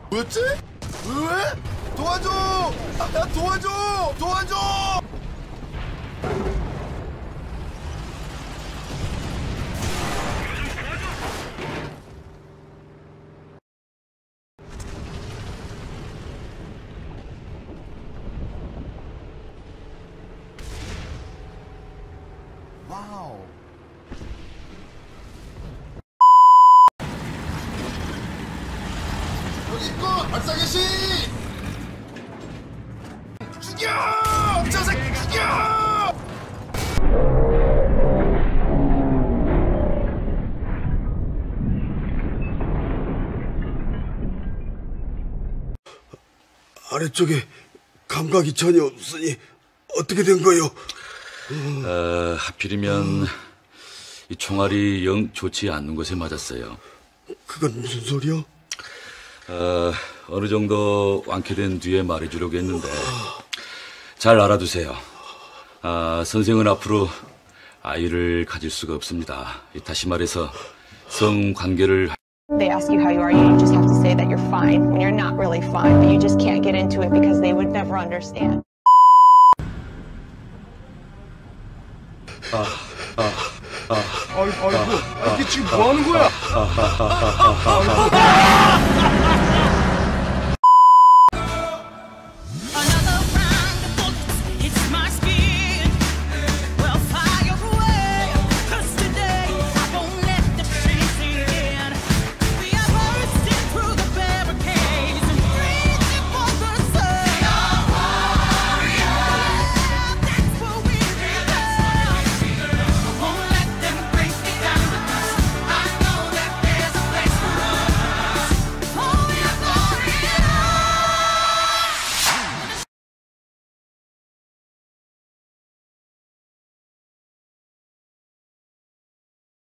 뭐였지? 왜? 도와줘! 나 도와줘! 도와줘! 와우. 여기 있고 발사개시 죽여! 저 새끼 죽여! 아래쪽에 감각이 전혀 없으니 어떻게 된 거요? 하필이면 이 총알이 영 좋지 않는 곳에 맞았어요. 그건 무슨 소리야? 어느 정도 완쾌된 뒤에 말해주려고 했는데 잘 알아두세요. 선생은 앞으로 아이를 가질 수가 없습니다. 다시 말해서 성관계를. They ask you how you are, you just have to say that you're fine when you're not really fine, but you just can't get into it because they would never understand. 아이고, 이게 지금 뭐 하는 거야?